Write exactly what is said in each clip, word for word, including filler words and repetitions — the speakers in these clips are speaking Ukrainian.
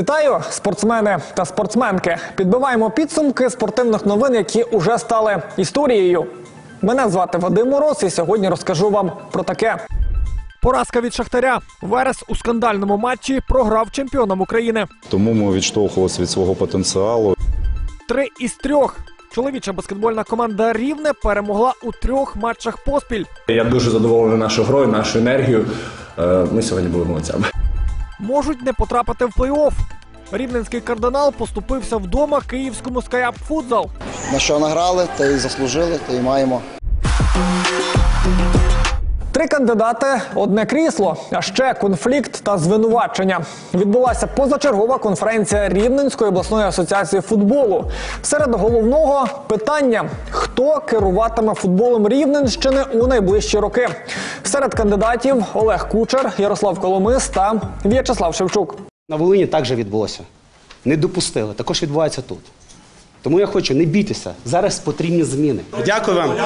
Вітаю, спортсмени та спортсменки! Підбиваємо підсумки спортивних новин, які уже стали історією. Мене звати Вадим Мороз і сьогодні розкажу вам про таке. Поразка від Шахтаря. Верес у скандальному матчі програв чемпіонам України. Тому ми відштовхувалися від свого потенціалу. Три із трьох. Чоловіча баскетбольна команда «Рівне» перемогла у трьох матчах поспіль. Я дуже задоволений нашою грою, нашою енергією. Ми сьогодні були молодцями. Можуть не потрапити в плей-офф. Рівненський «Кардинал» поступився вдома київському «Скайап Футзал». На що награли, те і заслужили, те і маємо. Три кандидати – одне крісло, а ще конфлікт та звинувачення. Відбулася позачергова конференція Рівненської обласної асоціації футболу. Серед головного – питання – хто керуватиме футболом Рівненщини у найближчі роки. Серед кандидатів – Олег Кучер, Ярослав Коломис та В'ячеслав Шевчук. На Волині також відбулося. Не допустили. Також відбувається тут. Тому я хочу, не бійтеся. Зараз потрібні зміни. Дякую вам.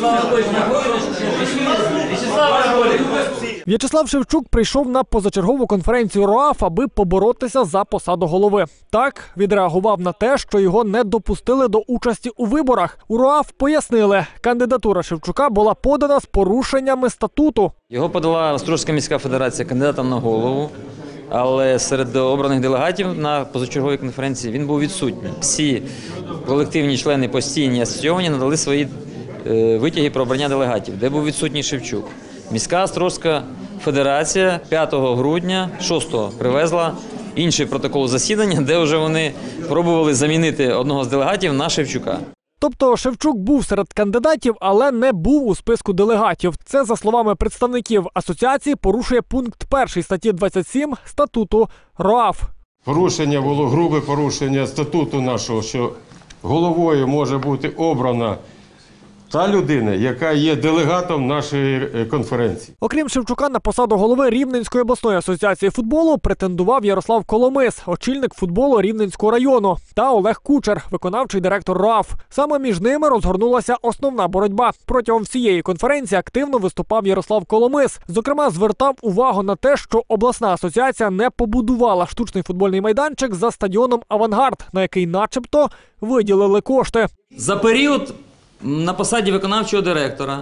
В'ячеслав Шевчук прийшов на позачергову конференцію РОАФ, аби поборотися за посаду голови. Так, відреагував на те, що його не допустили до участі у виборах. У РОАФ пояснили, кандидатура Шевчука була подана з порушеннями статуту. Його подала Острозька міська федерація кандидатом на голову, але серед обраних делегатів на позачерговій конференції він був відсутній. Всі колективні члени постійні асоційовані надали свої е, витяги про обрання делегатів, де був відсутній Шевчук. Міська Острозька федерація п'ятого грудня, шостого привезла інший протокол засідання, де вже вони пробували замінити одного з делегатів на Шевчука. Тобто Шевчук був серед кандидатів, але не був у списку делегатів. Це, за словами представників асоціації, порушує пункт перший статті двадцять сім статуту РОАФ. Порушення було грубе порушення статуту нашого, що головою може бути обрана та людина, яка є делегатом нашої конференції. Окрім Шевчука, на посаду голови Рівненської обласної асоціації футболу претендував Ярослав Коломис, очільник футболу Рівненського району, та Олег Кучер, виконавчий директор РОАФ. Саме між ними розгорнулася основна боротьба. Протягом всієї конференції активно виступав Ярослав Коломис. Зокрема, звертав увагу на те, що обласна асоціація не побудувала штучний футбольний майданчик за стадіоном «Авангард», на який начебто виділили кошти. За період на посаді виконавчого директора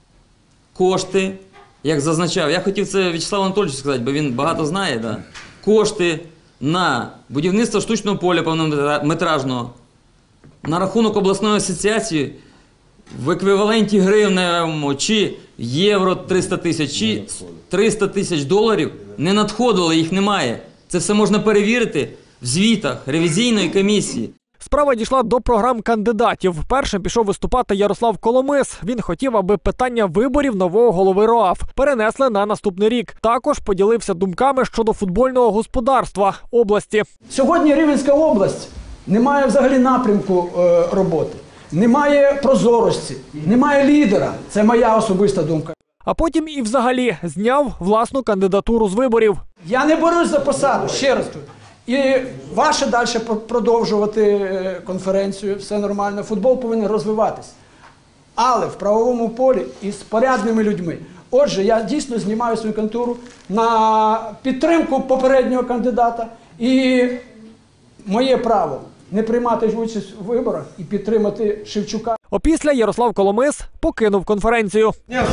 кошти, як зазначав, я хотів це В'ячеславу Анатолійовичу сказати, бо він багато знає, да? Кошти на будівництво штучного поля повнометражного на рахунок обласної асоціації в еквіваленті гривневому чи євро триста тисяч, чи триста тисяч доларів не надходило, їх немає. Це все можна перевірити в звітах ревізійної комісії. Справа дійшла до програм кандидатів. Першим пішов виступати Ярослав Коломис. Він хотів, аби питання виборів нового голови РОАФ перенесли на наступний рік. Також поділився думками щодо футбольного господарства області. Сьогодні Рівненська область не має взагалі напрямку е, роботи, немає прозорості, немає лідера. Це моя особиста думка. А потім і взагалі зняв власну кандидатуру з виборів. Я не борюсь за посаду, ще раз тут. І ваше далі продовжувати конференцію, все нормально, футбол повинен розвиватися. Але в правовому полі і з порядними людьми. Отже, я дійсно знімаю свою кандидатуру на підтримку попереднього кандидата. І моє право не приймати участь у виборах і підтримати Шевчука. Опісля Ярослав Коломис покинув конференцію.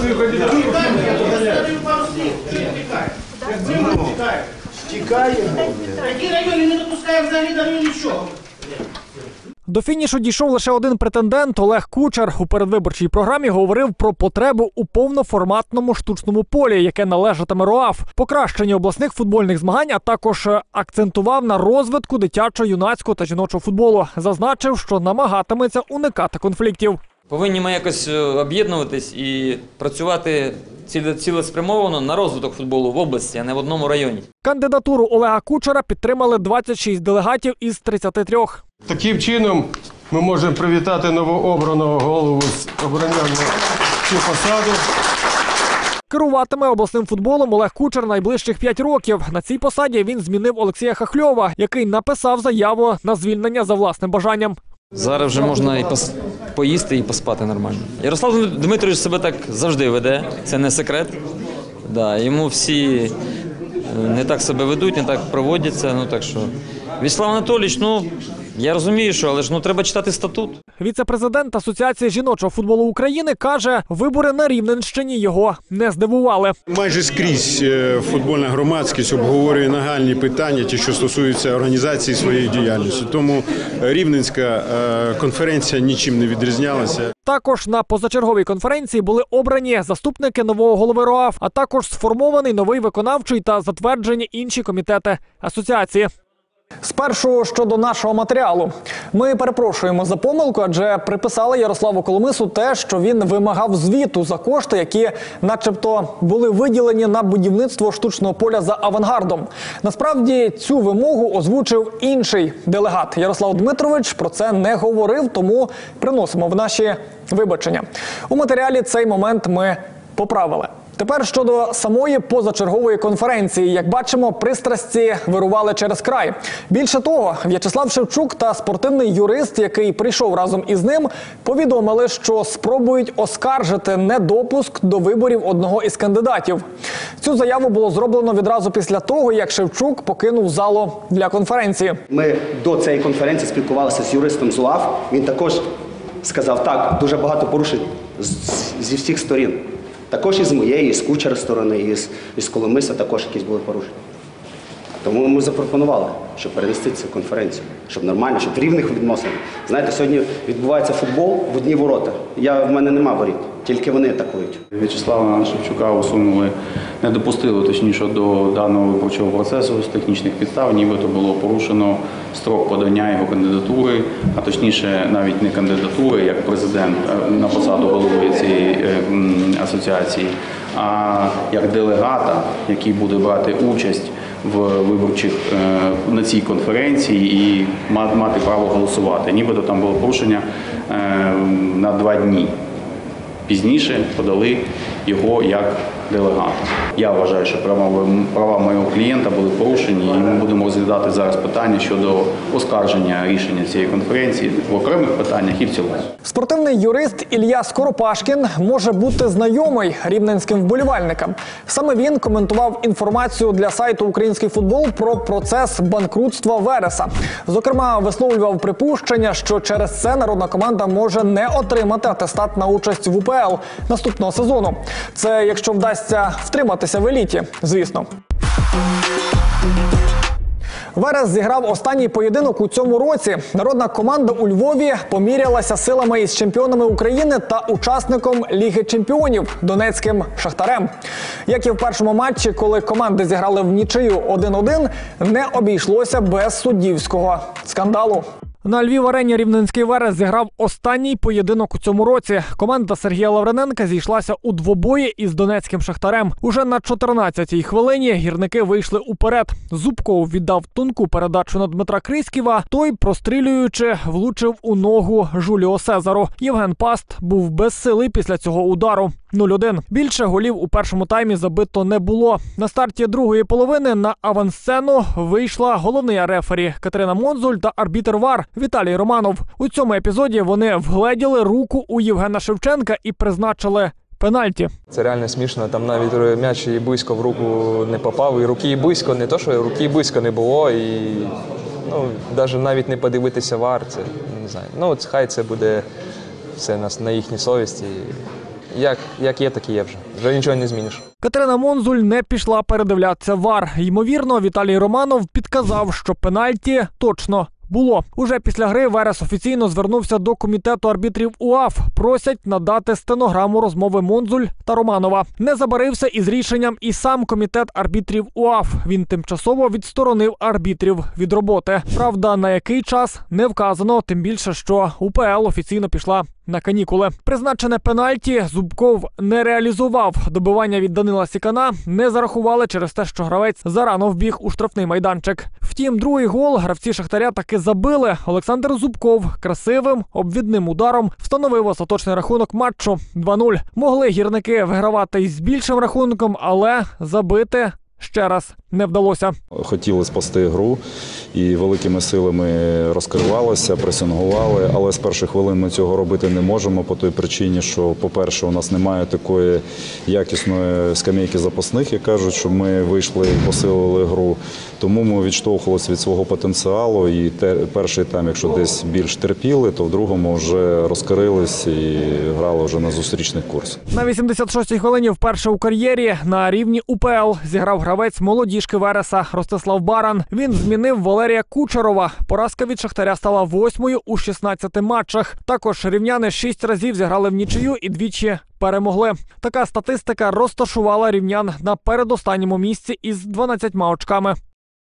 Такі райони не допускає взагалі до нічого. До фінішу дійшов лише один претендент – Олег Кучер. У передвиборчій програмі говорив про потребу у повноформатному штучному полі, яке належатиме РОАФ, покращення обласних футбольних змагань, а також акцентував на розвитку дитячо-юнацького та жіночого футболу. Зазначив, що намагатиметься уникати конфліктів. Повинні ми якось об'єднуватись і працювати цілеспрямовано на розвиток футболу в області, а не в одному районі. Кандидатуру Олега Кучера підтримали двадцять шість делегатів із тридцяти трьох. Таким чином ми можемо привітати новообраного голову з обранням на цю посаду. Керуватиме обласним футболом Олег Кучер найближчих п'ять років. На цій посаді він змінив Олексія Хахльова, який написав заяву на звільнення за власним бажанням. Зараз вже можна і пос... поїсти, і поспати нормально. Ярослав Дмитрович себе так завжди веде, це не секрет. Да, йому всі не так себе ведуть, не так проводяться, ну так що Вячеслав Анатолійович, ну, я розумію, що, але ж ну, треба читати статут. Віце-президент Асоціації жіночого футболу України каже, вибори на Рівненщині його не здивували. Майже скрізь е, футбольна громадськість обговорює нагальні питання, ті, що стосуються організації своєї діяльності. Тому Рівненська е, конференція нічим не відрізнялася. Також на позачерговій конференції були обрані заступники нового голови РОАФ, а також сформований новий виконавчий та затверджені інші комітети асоціації. Спершу щодо нашого матеріалу. Ми перепрошуємо за помилку, адже приписали Ярославу Коломису те, що він вимагав звіту за кошти, які начебто були виділені на будівництво штучного поля за Авангардом. Насправді цю вимогу озвучив інший делегат. Ярослав Дмитрович про це не говорив, тому приносимо в наші вибачення. У матеріалі цей момент ми поправили. Тепер щодо самої позачергової конференції. Як бачимо, пристрасті вирували через край. Більше того, В'ячеслав Шевчук та спортивний юрист, який прийшов разом із ним, повідомили, що спробують оскаржити недопуск до виборів одного із кандидатів. Цю заяву було зроблено відразу після того, як Шевчук покинув залу для конференції. Ми до цієї конференції спілкувалися з юристом з УАФ. Він також сказав, так, дуже багато порушень зі всіх сторін. Також і з моєї, і з Кучера сторони, і з, і з Коломиса також якісь були порушення. Тому ми запропонували, щоб перенести цю конференцію, щоб нормально, щоб в рівних відносинах. Знаєте, сьогодні відбувається футбол в одні ворота. Я, в мене нема воріт, тільки вони атакують. В'ячеслава Шевчука усунули, не допустили, точніше, до даного виборчого процесу з технічних підстав, нібито було порушено строк подання його кандидатури, а точніше навіть не кандидатури, як президент на посаду голови цієї асоціації, а як делегата, який буде брати участь в виборчих на цій конференції і мати право голосувати. Нібито там було порушення на два дні. Пізніше подали його як делегата. Я вважаю, що права, права моєго клієнта були порушені, і ми будемо розглядати зараз питання щодо оскарження рішення цієї конференції в окремих питаннях і в цілому. Спортивний юрист Ілля Скоропашкін може бути знайомий рівненським вболівальникам. Саме він коментував інформацію для сайту «Український футбол» про процес банкрутства Вереса. Зокрема, висловлював припущення, що через це народна команда може не отримати атестат на участь в УПЛ наступного сезону. Це якщо вдасться втриматися в еліті, звісно. Верес зіграв останній поєдинок у цьому році. Народна команда у Львові помірялася силами із чемпіонами України та учасником Ліги чемпіонів – донецьким «Шахтарем». Як і в першому матчі, коли команди зіграли в нічию один-один, не обійшлося без суддівського скандалу. На Львів-арені рівненський Верес зіграв останній поєдинок у цьому році. Команда Сергія Лавриненка зійшлася у двобої із донецьким «Шахтарем». Уже на чотирнадцятій хвилині гірники вийшли уперед. Зубков віддав тонку передачу на Дмитра Криськіва. Той, прострілюючи, влучив у ногу Жуліо Сезару. Євген Паст був без сили після цього удару. нуль один. Більше голів у першому таймі забито не було. На старті другої половини на авансцену вийшла головний рефері Катерина Монзуль та арбітр ВАР Віталій Романов. У цьому епізоді вони вгледіли руку у Євгена Шевченка і призначили пенальті. Це реально смішно, там навіть м'яч і близько в руку не попав, і руки і близько, не то, що руки і близько не було, і ну, навіть, навіть не подивитися ВАР, це, не знаю, ну, хай це буде все на, на їхній совісті. Як, як є, так і є вже. Вже нічого не зміниш. Катерина Монзуль не пішла передивлятися ВАР. Ймовірно, Віталій Романов підказав, що пенальті точно було. Уже після гри Верес офіційно звернувся до комітету арбітрів УАФ. Просять надати стенограму розмови Монзуль та Романова. Не забарився із рішенням і сам комітет арбітрів УАФ. Він тимчасово відсторонив арбітрів від роботи. Правда, на який час не вказано, тим більше, що УПЛ офіційно пішла на канікули. Призначене пенальті Зубков не реалізував. Добивання від Данила Сікана не зарахували через те, що гравець зарано вбіг у штрафний майданчик. Втім, другий гол гравці «Шахтаря» таки забили. Олександр Зубков красивим обвідним ударом встановив остаточний рахунок матчу два нуль. Могли гірники вигравати із більшим рахунком, але забити ще раз не вдалося. Хотіли спасти гру і великими силами розкривалися, пресингували, але з перших хвилин ми цього робити не можемо по той причині, що, по-перше, у нас немає такої якісної скамейки запасних, як кажуть, щоб ми вийшли і посилили гру. Тому ми відштовхувалися від свого потенціалу і те, перший тайм, якщо десь більш терпіли, то в другому вже розкрились і грали вже на зустрічних курсах. На вісімдесят шостій хвилині вперше у кар'єрі на рівні У Пе Ел зіграв гравець молодіжки Вереса Ростислав Баран. Він змінив Валерія Кучерова. Поразка від Шахтаря стала восьмою у шістнадцяти матчах. Також рівняни шість разів зіграли в нічию і двічі перемогли. Така статистика розташувала рівнян на передостанньому місці із дванадцятьма очками.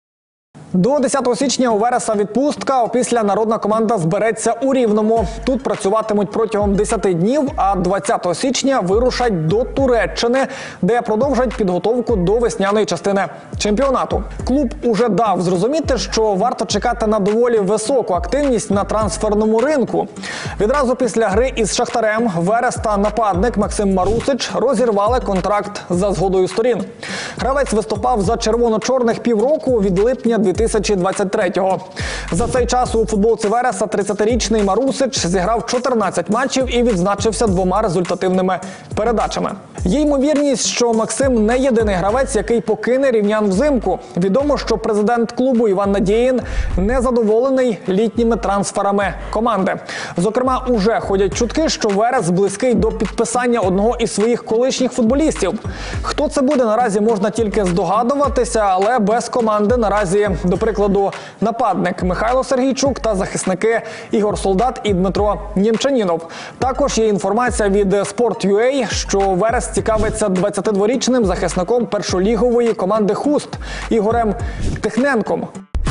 До десятого січня у Вереса відпустка, опісля народна команда збереться у Рівному. Тут працюватимуть протягом десяти днів, а двадцятого січня вирушать до Туреччини, де продовжать підготовку до весняної частини чемпіонату. Клуб уже дав зрозуміти, що варто чекати на доволі високу активність на трансферному ринку. Відразу після гри із Шахтарем Верес та нападник Максим Марусич розірвали контракт за згодою сторін. Гравець виступав за червоно-чорних півроку від липня дві тисячі двадцять третього. За цей час у футболці Вереса тридцятирічний Марусич зіграв чотирнадцять матчів і відзначився двома результативними передачами. Є ймовірність, що Максим не єдиний гравець, який покине рівнян взимку. Відомо, що президент клубу Іван Надєїн не задоволений літніми трансферами команди. Зокрема, уже ходять чутки, що Верес близький до підписання одного із своїх колишніх футболістів. Хто це буде, наразі можна тільки здогадуватися, але без команди наразі, до прикладу, нападник Михайло Сергійчук та захисники Ігор Солдат і Дмитро Нємчанінов. Також є інформація від Sport.ua, що Верес цікавиться двадцятидворічним захисником першолігової команди «Хуст» Ігорем Тихненком.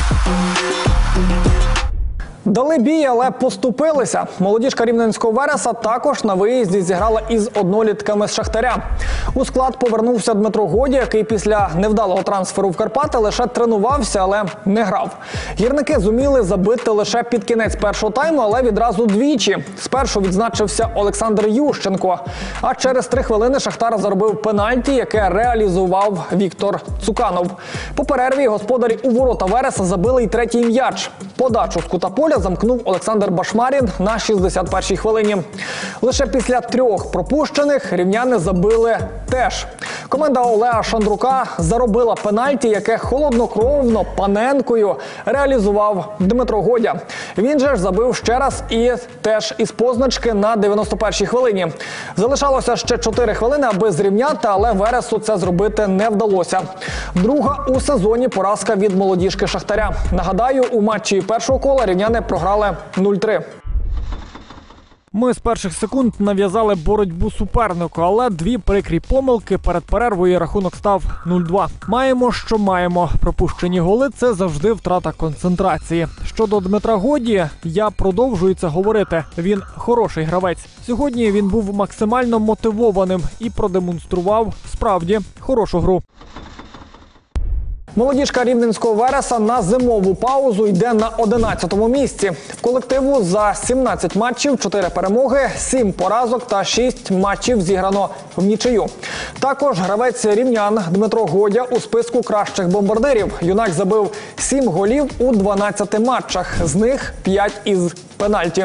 Дали бій, але поступилися. Молодіжка рівненського Вереса також на виїзді зіграла із однолітками з Шахтаря. У склад повернувся Дмитро Годя, який після невдалого трансферу в Карпати лише тренувався, але не грав. Гірники зуміли забити лише під кінець першого тайму, але відразу двічі. Спершу відзначився Олександр Ющенко, а через три хвилини Шахтар заробив пенальті, яке реалізував Віктор Цуканов. По перерві господарі у ворота Вереса забили й третій м'яч. Подачу з кута поля замкнув Олександр Башмарін на шістдесят першій хвилині. Лише після трьох пропущених рівняни забили теж. Команда Олега Шандрука заробила пенальті, яке холоднокровно Паненкою реалізував Дмитро Годя. Він же ж забив ще раз і теж із позначки на дев'яносто першій хвилині. Залишалося ще чотири хвилини, аби зрівняти, але Вересу це зробити не вдалося. Друга у сезоні поразка від молодіжки Шахтаря. Нагадаю, у матчі першого кола рівняни програли нуль три. Ми з перших секунд нав'язали боротьбу супернику, але дві прикрі помилки перед перервою рахунок став нуль два. Маємо, що маємо. Пропущені голи – це завжди втрата концентрації. Щодо Дмитра Годі, я продовжую це говорити. Він хороший гравець. Сьогодні він був максимально мотивованим і продемонстрував справді хорошу гру. Молодіжка рівненського Вереса на зимову паузу йде на одинадцятому місці. В колективу за сімнадцять матчів, чотири перемоги, сім поразок та шість матчів зіграно в нічию. Також гравець рівнян Дмитро Годя у списку кращих бомбардирів. Юнак забив сім голів у дванадцяти матчах, з них п'ять із пенальті.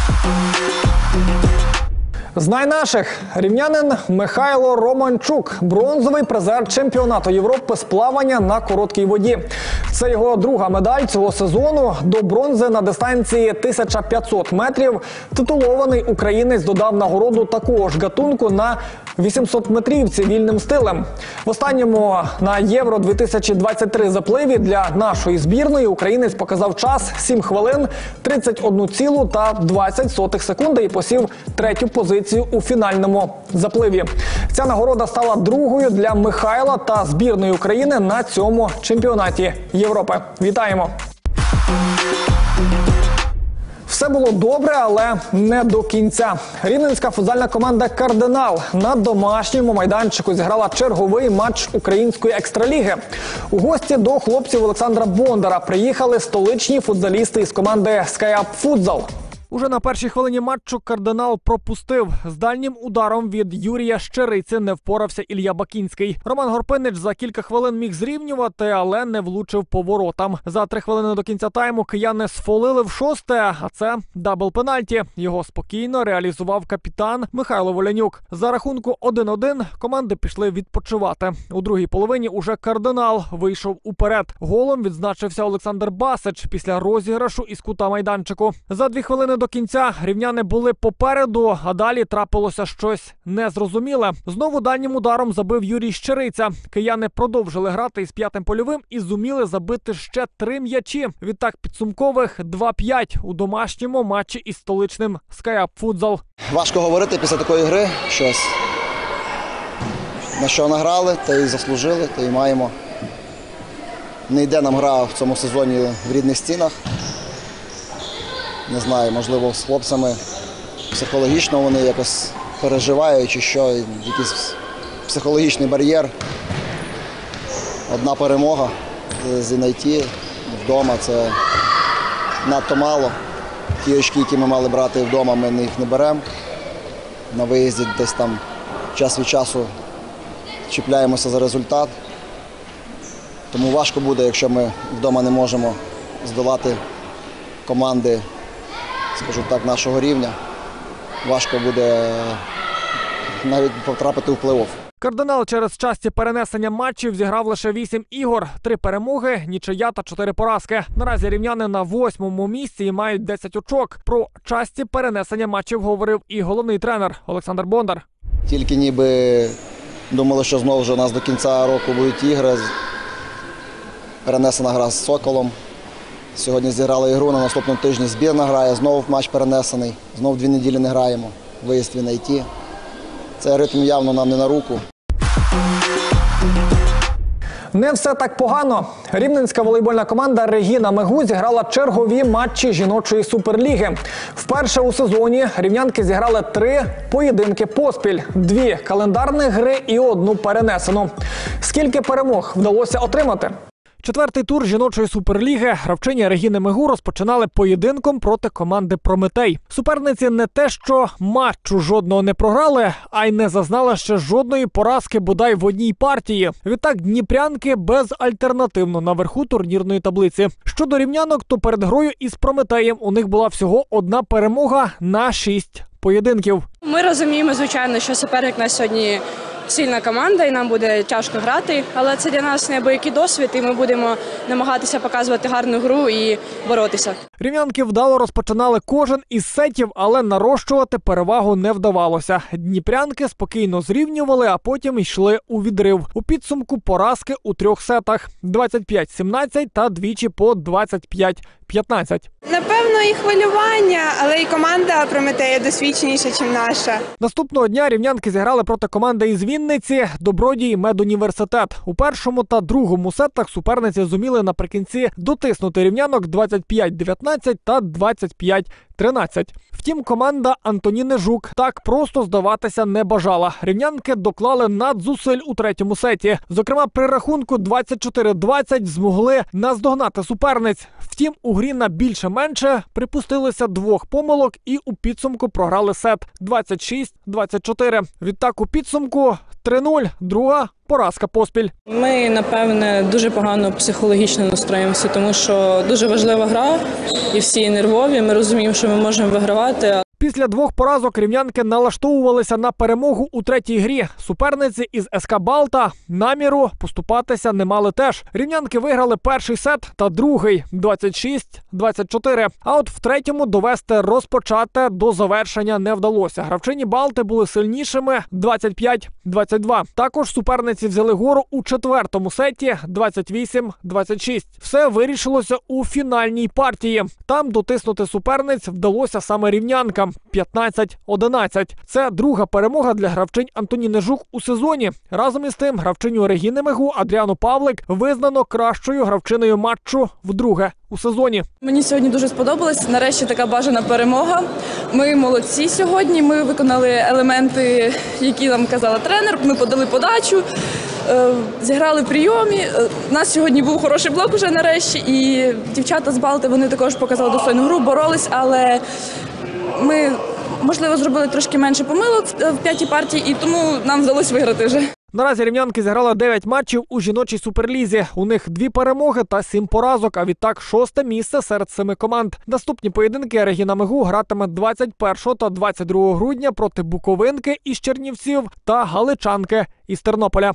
З найнаших рівнянин Михайло Романчук – бронзовий призер чемпіонату Європи з плавання на короткій воді. Це його друга медаль цього сезону. До бронзи на дистанції тисяча п'ятсот метрів титулований українець додав нагороду такого ж гатунку на вісімсот метрівці вільним стилем. В останньому на Євро дві тисячі двадцять три запливі для нашої збірної українець показав час сім хвилин тридцять одну цілу та двадцять сотих секунди і посів третю позицію у фінальному запливі. Ця нагорода стала другою для Михайла та збірної України на цьому чемпіонаті Європи. Вітаємо! Все було добре, але не до кінця. Рівненська футзальна команда «Кардинал» на домашньому майданчику зіграла черговий матч української екстраліги. У гості до хлопців Олександра Бондара приїхали столичні футзалісти із команди «Скайап Футзал». Уже на першій хвилині матчу кардинал пропустив. З дальнім ударом від Юрія Щериці не впорався Ілля Бакінський. Роман Горпинич за кілька хвилин міг зрівнювати, але не влучив по воротам. За три хвилини до кінця тайму кияни сфолили в шосте, а це дабл-пенальті. Його спокійно реалізував капітан Михайло Волянюк. За рахунку один-один команди пішли відпочивати. У другій половині уже кардинал вийшов уперед. Голом відзначився Олександр Басич після розіграшу із кута майданчику. За дві хвилини до кінця рівняни були попереду, а далі трапилося щось незрозуміле. Знову дальнім ударом забив Юрій Щериця. Кияни продовжили грати із п'ятим польовим і зуміли забити ще три м'ячі. Відтак підсумкових два-п'ять у домашньому матчі із столичним Скайап Футзал. Важко говорити після такої гри щось. На що награли, те і заслужили, те і маємо. Не йде нам гра в цьому сезоні в рідних стінах. Не знаю, можливо, з хлопцями психологічно вони якось переживають чи що, якийсь психологічний бар'єр. Одна перемога з ен ай ті вдома – це надто мало. Ті очки, які ми мали брати вдома, ми їх не беремо. На виїзді десь там час від часу чіпляємося за результат. Тому важко буде, якщо ми вдома не можемо здолати команди, скажу так, нашого рівня. Важко буде навіть потрапити в плей-офф. Кардинал через часті перенесення матчів зіграв лише вісім ігор, три перемоги, нічия та чотири поразки. Наразі рівняни на восьмому місці і мають десять очок. Про часті перенесення матчів говорив і головний тренер Олександр Бондар. Тільки ніби думали, що знову ж у нас до кінця року будуть ігри. Перенесена гра з Соколом. Сьогодні зіграли ігру, на наступному тижні збірна грає, знову матч перенесений. Знову дві неділі не граємо, виїзд в ен ай ті. Цей ритм явно нам не на руку. Не все так погано. Рівненська волейбольна команда «Регіна Мегу» зіграла чергові матчі жіночої суперліги. Вперше у сезоні рівнянки зіграли три поєдинки поспіль. Дві календарних гри і одну перенесену. Скільки перемог вдалося отримати? Четвертий тур жіночої суперліги гравчині Регіни Мегу розпочинали поєдинком проти команди «Прометей». Суперниці не те, що матчу жодного не програли, а й не зазнали ще жодної поразки бодай в одній партії. Відтак дніпрянки безальтернативно наверху турнірної таблиці. Щодо рівнянок, то перед грою із «Прометеєм» у них була всього одна перемога на шість поєдинків. Ми розуміємо, звичайно, що суперник на сьогодні сильна команда і нам буде тяжко грати, але це для нас неабиякий досвід і ми будемо намагатися показувати гарну гру і боротися. Рівнянки вдало розпочинали кожен із сетів, але нарощувати перевагу не вдавалося. Дніпрянки спокійно зрівнювали, а потім йшли у відрив. У підсумку поразки у трьох сетах – двадцять п'ять сімнадцять та двічі по двадцять п'ять п'ятнадцять. Напевно, і хвилювання, але і команда Прометея досвідченіша, ніж наша. Наступного дня рівнянки зіграли проти команди із Вінниці «Добродій Медуніверситет». У першому та другому сетах суперниці зуміли наприкінці дотиснути рівнянок двадцять п'ять дев'ятнадцять та двадцять п'ять тринадцять. Втім, команда Антоніни Жук так просто здаватися не бажала. Рівнянки доклали надзусиль у третьому сеті. Зокрема, при рахунку двадцять чотири двадцять змогли наздогнати суперниць. Втім, у грі на більше-менше припустилися двох помилок і у підсумку програли сет двадцять шість двадцять чотири. Відтак у підсумку три нуль, друга поразка поспіль. Ми, напевне, дуже погано психологічно настроїмося, тому що дуже важлива гра і всі нервові. Ми розуміємо, що ми можемо вигравати. Після двох поразок рівнянки налаштовувалися на перемогу у третій грі. Суперниці із ес ка «Балта» наміру поступатися не мали теж. Рівнянки виграли перший сет та другий – двадцять шість двадцять чотири. А от в третьому довести розпочате до завершення не вдалося. Гравчині «Балти» були сильнішими – двадцять п'ять двадцять два. Також суперниці взяли гору у четвертому сеті – двадцять вісім двадцять шість. Все вирішилося у фінальній партії. Там дотиснути суперниць вдалося саме рівнянкам. п'ятнадцять одинадцять. Це друга перемога для гравчинь Антоніни Жук у сезоні. Разом із тим, гравчиню Регіни Мегу Адріану Павлик визнано кращою гравчиною матчу вдруге у сезоні. Мені сьогодні дуже сподобалось. Нарешті така бажана перемога. Ми молодці сьогодні. Ми виконали елементи, які нам казала тренер. Ми подали подачу, зіграли в прийомі. У нас сьогодні був хороший блок уже нарешті. І дівчата з «Балти» вони також показали достойну гру, боролись, але можливо, зробили трошки менше помилок в п'ятій партії, і тому нам вдалося виграти вже. Наразі рівнянки зіграли дев'ять матчів у жіночій суперлізі. У них дві перемоги та сім поразок, а відтак шосте місце серед семи команд. Наступні поєдинки Регіна Мигу гратиме двадцять першого та двадцять другого грудня проти Буковинки із Чернівців та Галичанки із Тернополя.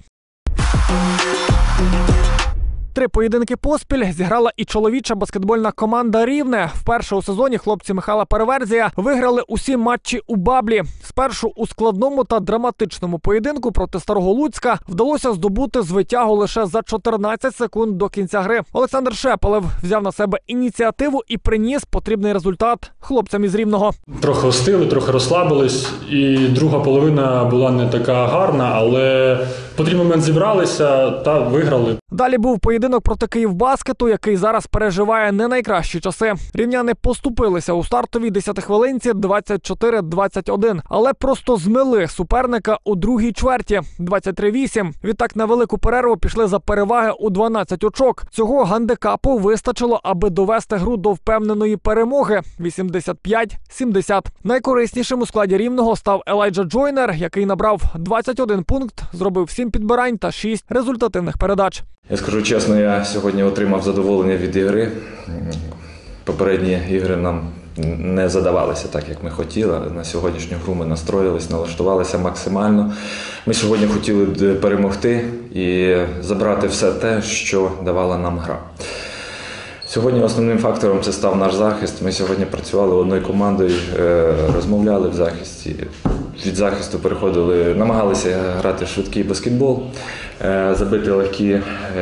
Три поєдинки поспіль зіграла і чоловіча баскетбольна команда «Рівне». Вперше у сезоні хлопці Михайла Переверзія виграли усі матчі у Баблі. Спершу у складному та драматичному поєдинку проти Старого Луцька вдалося здобути звитягу лише за чотирнадцять секунд до кінця гри. Олександр Шепелев взяв на себе ініціативу і приніс потрібний результат хлопцям із Рівного. Трохи остили, трохи розслабились, і друга половина була не така гарна, але в потрібний момент зібралися та виграли. Далі був поєдинок проти Київбаскету, який зараз переживає не найкращі часи. Рівняни поступилися у стартовій десятихвилинці двадцять чотири двадцять один, але просто змели суперника у другій чверті двадцять три вісім. Відтак на велику перерву пішли за переваги у дванадцять очок. Цього гандикапу вистачило, аби довести гру до впевненої перемоги вісімдесят п'ять сімдесят. Найкориснішим у складі Рівного став Елайджа Джойнер, який набрав двадцять один пункт, зробив сім підбирань та шість результативних передач. Я скажу чесно, я сьогодні отримав задоволення від ігри. Попередні ігри нам не задавалися так, як ми хотіли. На сьогоднішню гру ми настроїлись, налаштувалися максимально. Ми сьогодні хотіли перемогти і забрати все те, що давала нам гра. Сьогодні основним фактором це став наш захист. Ми сьогодні працювали одною командою, розмовляли в захисті. Від захисту переходили, намагалися грати в швидкий баскетбол, забити легкі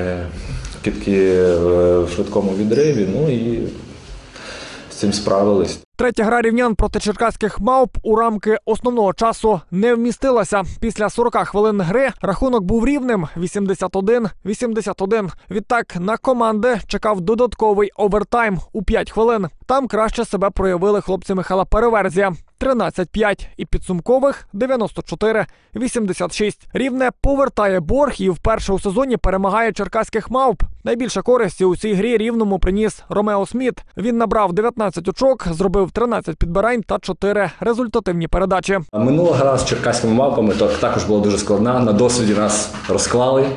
кидки в швидкому відриві, ну і з цим справились. Третя гра рівнян проти черкаських мавп у рамки основного часу не вмістилася. Після сорока хвилин гри рахунок був рівним – вісімдесят один вісімдесят один. Відтак на команди чекав додатковий овертайм у п'ять хвилин. Там краще себе проявили хлопці Михайла Переверзія – тринадцять п'ять і підсумкових дев'яносто чотири вісімдесят шість. Рівне повертає борг і вперше у сезоні перемагає черкаських мавп. Найбільше користі у цій грі Рівному приніс Ромео Сміт. Він набрав дев'ятнадцять очок, зробив тринадцять підбирань та чотири результативні передачі. Минула гра з черкаськими мавпами також була дуже складна. На досвіді нас розклали.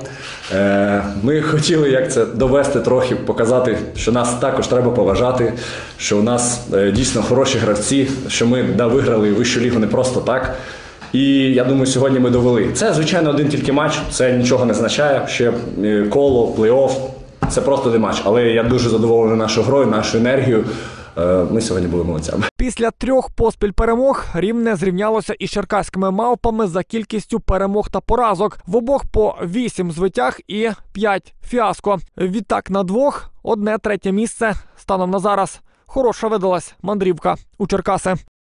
Ми хотіли як це довести трохи, показати, що нас також треба поважати, що у нас дійсно хороші гравці, що ми да, виграли вищу лігу не просто так. І я думаю, сьогодні ми довели. Це, звичайно, один тільки матч, це нічого не означає. Ще коло, плей-офф, це просто один матч. Але я дуже задоволений нашою грою, нашою енергією. Ми сьогодні були молодцями. Після трьох поспіль перемог Рівне зрівнялося із черкаськими мавпами за кількістю перемог та поразок. В обох по вісім звитяг і п'ять фіаско. Відтак на двох одне третє місце станом на зараз. Хороша видалась мандрівка у Черкаси.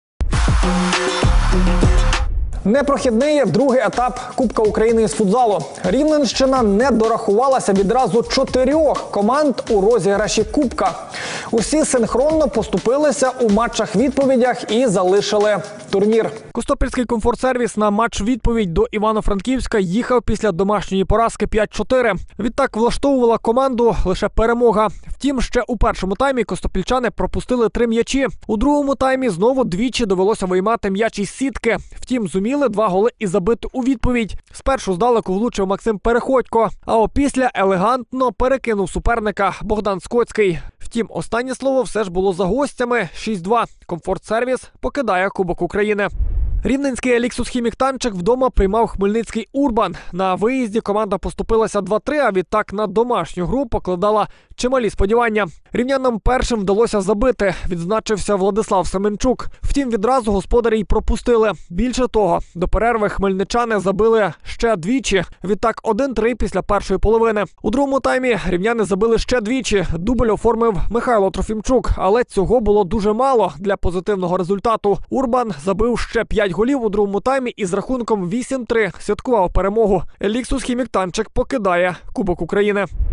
Непрохідний другий етап Кубка України з футзалу. Рівненщина не дорахувалася відразу чотирьох команд у розіграші Кубка. Усі синхронно поступилися у матчах-відповідях і залишили турнір. Костопільський комфорт-сервіс на матч-відповідь до Івано-Франківська їхав після домашньої поразки п'ять чотири. Відтак влаштовувала команду лише перемога. Втім, ще у першому таймі костопільчани пропустили три м'ячі. У другому таймі знову двічі довелося виймати м'яч із сітки. Втім, зуміли два голи і забити у відповідь. Спершу здалеку влучив Максим Переходько, а опісля елегантно перекинув суперника Богдан Скоцький. Втім, останнє слово все ж було за гостями. шість два. Комфорт-сервіс покидає Кубок України. Рівненський Еліксус Хімік-Танчик вдома приймав Хмельницький Урбан. На виїзді команда поступилася два три, а відтак на домашню гру покладала чималі сподівання. Рівнянам першим вдалося забити, відзначився Владислав Семенчук. Втім, відразу господарі й пропустили. Більше того, до перерви хмельничани забили ще двічі. Відтак один три після першої половини. У другому таймі рівняни забили ще двічі. Дубль оформив Михайло Трофімчук, але цього було дуже мало для позитивного результату. Урбан забив ще п'ять голів у другому таймі і з рахунком вісім три святкував перемогу. Еліксус Хімік-Танчик покидає Кубок України.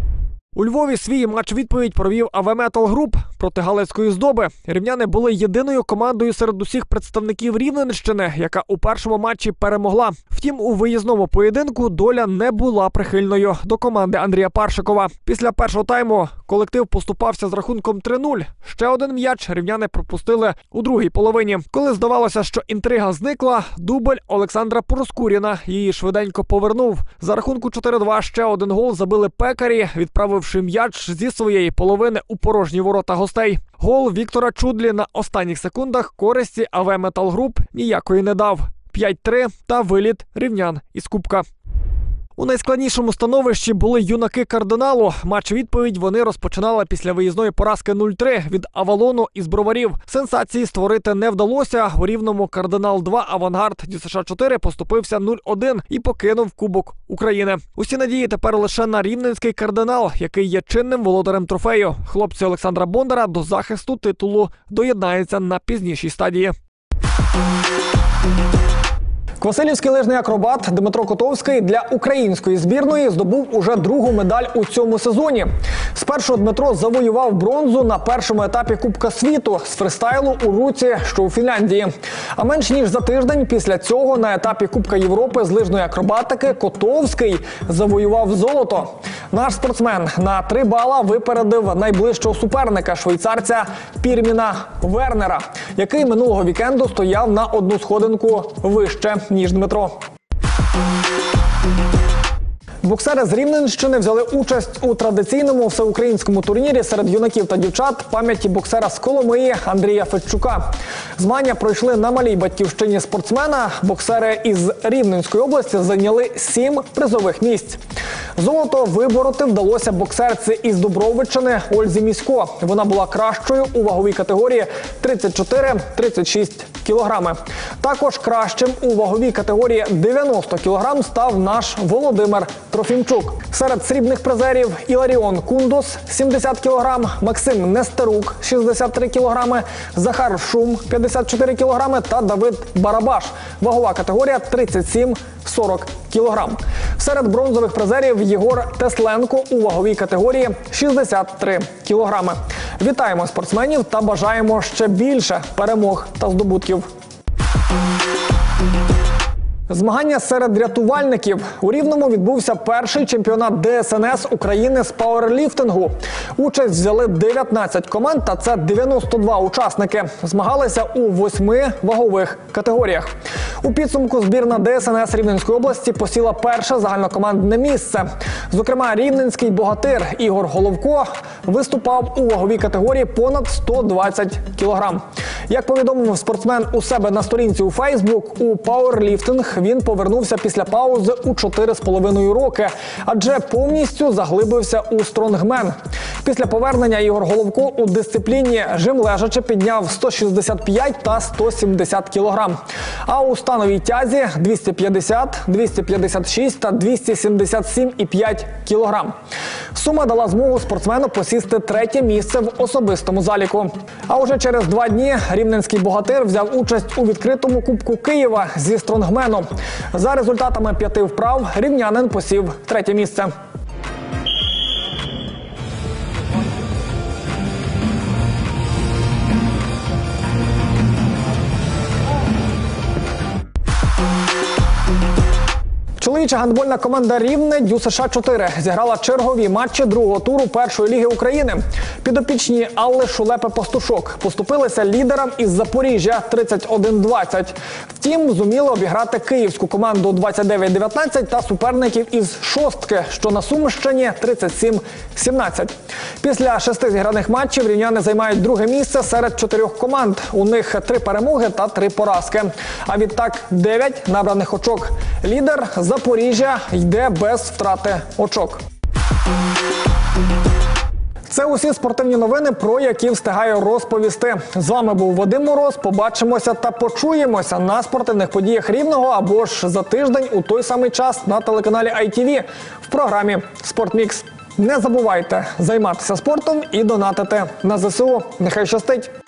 У Львові свій матч-відповідь провів АВ Метал Груп проти Галицької Здоби. Рівняни були єдиною командою серед усіх представників Рівненщини, яка у першому матчі перемогла. Втім, у виїзному поєдинку доля не була прихильною до команди Андрія Паршикова. Після першого тайму колектив поступався з рахунком три нуль. Ще один м'яч рівняни пропустили у другій половині. Коли здавалося, що інтрига зникла, дубль Олександра Проскуріна її швиденько повернув. За рахунку чотири два ще один гол забили пекарі, відправивши м'яч зі своєї половини у порожні ворота гостей. Гол Віктора Чудлі на останніх секундах користі АВ Метал Груп ніякої не дав. п'ять три та виліт рівнян із кубка. У найскладнішому становищі були юнаки Кардиналу. Матч-відповідь вони розпочинали після виїзної поразки нуль три від Авалону із Броварів. Сенсації створити не вдалося. У Рівному Кардинал два Авангард Ді Се Ша чотири поступився нуль один і покинув Кубок України. Усі надії тепер лише на рівненський Кардинал, який є чинним володарем трофею. Хлопці Олександра Бондара до захисту титулу доєднаються на пізнішій стадії. Квасилівський лижний акробат Дмитро Котовський для української збірної здобув уже другу медаль у цьому сезоні. Спершу Дмитро завоював бронзу на першому етапі Кубка світу з фристайлу у Руці, що у Фінляндії. А менш ніж за тиждень після цього на етапі Кубка Європи з лижної акробатики Котовський завоював золото. Наш спортсмен на три бала випередив найближчого суперника – швейцарця Пірміна Вернера, який минулого вікенду стояв на одну сходинку вище, ніж Дмитро. Боксери з Рівненщини взяли участь у традиційному всеукраїнському турнірі серед юнаків та дівчат пам'яті боксера з Коломиї Андрія Федчука. Змагання пройшли на малій батьківщині спортсмена. Боксери із Рівненської області зайняли сім призових місць. Золото вибороти вдалося боксерці із Дубровичини Ользі Місько. Вона була кращою у ваговій категорії тридцять чотири - тридцять шість кілограми. Також кращим у ваговій категорії дев'яносто кілограм став наш Володимир Трофімчук. Серед срібних призерів Іларіон Кундос – сімдесят кілограм, Максим Нестерук – шістдесят три кілограми, Захар Шум – п'ятдесят чотири кілограми та Давид Барабаш. Вагова категорія тридцять сім - сорок кілограм. Серед бронзових призерів Єгор Тесленко у ваговій категорії шістдесят три кілограми. Вітаємо спортсменів та бажаємо ще більше перемог та здобутків. Змагання серед рятувальників. У Рівному відбувся перший чемпіонат Де Ес Ен Ес України з пауерліфтингу. Участь взяли дев'ятнадцять команд, та це дев'яносто два учасники. Змагалися у восьми вагових категоріях. У підсумку збірна Де Ес Ен Ес Рівненської області посіла перше загальнокомандне місце. Зокрема, рівненський богатир Ігор Головко виступав у ваговій категорії понад сто двадцять кілограм. Як повідомив спортсмен у себе на сторінці у Фейсбук, у пауерліфтинг він повернувся після паузи у чотири з половиною роки, адже повністю заглибився у стронгмен. Після повернення Ігор Головко у дисципліні жим лежачи підняв сто шістдесят п'ять та сто сімдесят кілограм. А у становій тязі двісті п'ятдесят, двісті п'ятдесят шість та двісті сімдесят сім і п'ять кілограм. Сума дала змогу спортсмену посісти третє місце в особистому заліку. А уже через два дні рівненський богатир взяв участь у відкритому Кубку Києва зі стронгмену. За результатами п'яти вправ рівнянин посів третє місце. Чоловіча гандбольна команда «Рівне» Ді Се Ша чотири зіграла чергові матчі другого туру першої ліги України. Підопічні Алли Шулепи-Пастушок поступилися лідерам із Запоріжжя тридцять один двадцять. Втім, зуміли обіграти київську команду двадцять дев'ять дев'ятнадцять та суперників із Шостки, що на Сумщині тридцять сім сімнадцять. Після шести зіграних матчів рівняни займають друге місце серед чотирьох команд. У них три перемоги та три поразки. А відтак дев'ять набраних очок. Лідер Запоріжжя йде без втрати очок. Це усі спортивні новини, про які встигаю розповісти. З вами був Вадим Мороз. Побачимося та почуємося на спортивних подіях Рівного або ж за тиждень у той самий час на телеканалі Ай Ті Ві в програмі «Спортмікс». Не забувайте займатися спортом і донатити на Зе Се У. Нехай щастить!